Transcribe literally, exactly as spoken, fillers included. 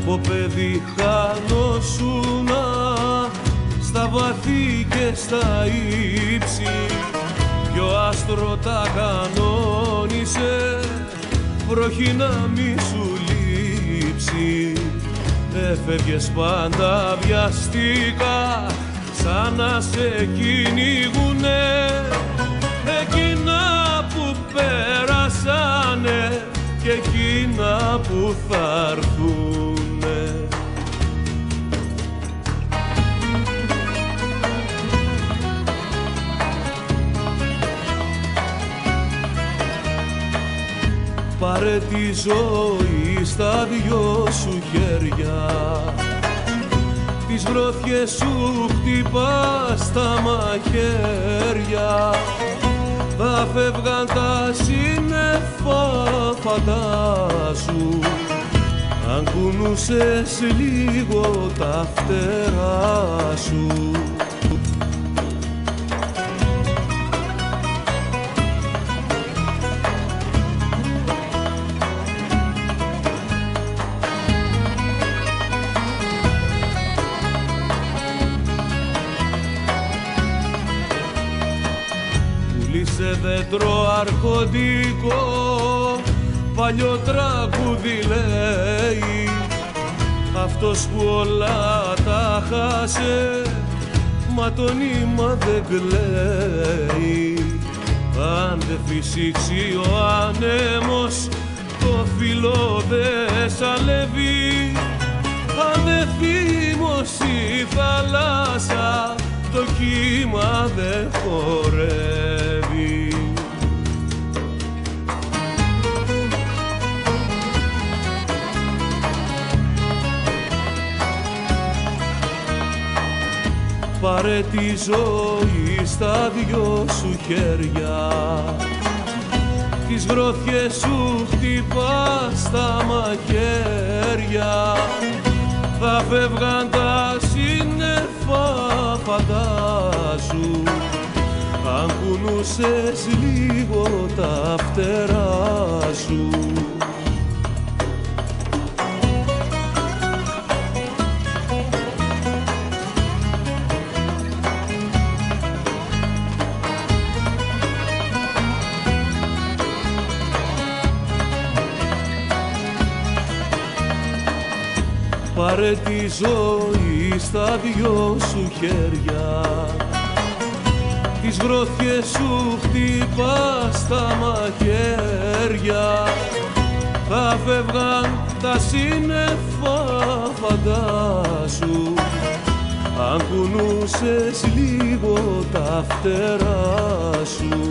Από παιδί χανόσουνα στα βαθύ και στα ύψη, ποιο άστρο τα κανόνισε, βροχή να μη σου λείψει. Έφευγες πάντα βιαστικά, σαν να σε κυνηγούνε εκείνα που πέρασανε και εκείνα που θα έρθουνε. Πάρε τη ζωή στα δυο σου χέρια, τις βρώθιες σου χτυπά στα μαχαίρια. Θα φεύγαν τα σύννεφα φαντάσου, αν κουνούσες λίγο τα φτερά σου. Σε δέντρο αρχοντικό παλιό τραγούδι λέει, αυτός που όλα τα χάσε μα το νήμα δεν κλαίει. Αν δεν φυσήξει ο άνεμος το φύλλο δεν σαλεύει, αν δεν θύμωσει η θάλασσα το κύμα δεν χορεύει. Πάρε τη ζωή στα δυο σου χέρια, τις βρώθιες σου χτυπά στα μαχαίρια. Θα φεύγαν τα σύννεφα φαντάσου, αν κουνούσες λίγο τα φτερά σου. Πάρε τη ζωή στα δυο σου χέρια, τις βρώθιες σου χτυπά στα μαχαίρια. Θα φεύγαν τα σύννεφα φαντάσου, αν κουνούσες λίγο τα φτερά σου.